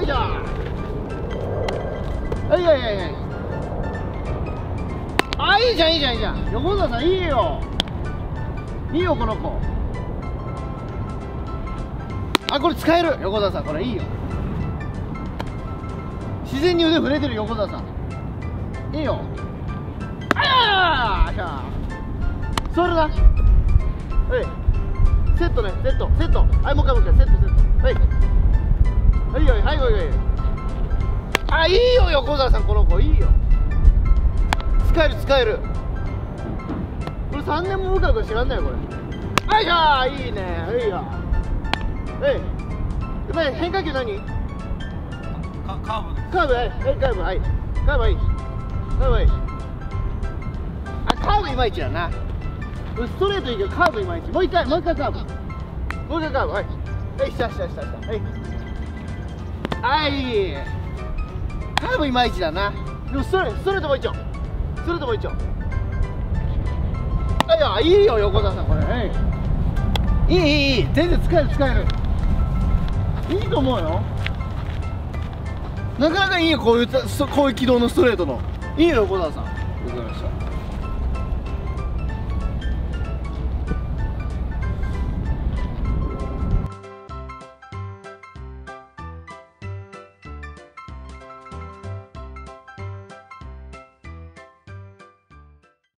いしょ。はいはいはいはい。あ、いいじゃんいいじゃんいいじゃん。横澤さんいいよ。いいよこの子。あ、これ使える。横澤さんこれいいよ。自然に腕触れてる横澤さん。いいよ。あやー。それだ。はい。セットね、セットセット。はい、もう一回もう一回セットセット。はい。はいはいはいはいはい。あ、いいよ横澤さんこの子いいよ。使える使える。これ3年も向かうか知らんないよこれ。はいしょー、いいね。はいよ。はい。変化球何？ カーブです。 カーブ、はい、カーブ、はい、カーブ、はい、カーブ、はい。あ、カーブいまいちだな。ストレートいいけど、カーブいまいち。もう一回カーブ。もう一回カーブ、はい。はい、した。はい。カーブいまいちだな。でもストレートも一丁。ストレートも一丁。はい、いいよ、横田さん、これ。はい。いい。全然使える。いいと思うよ。なかなかいいよ、こういう軌道のストレートの。いいよ、横田さん。わかりました。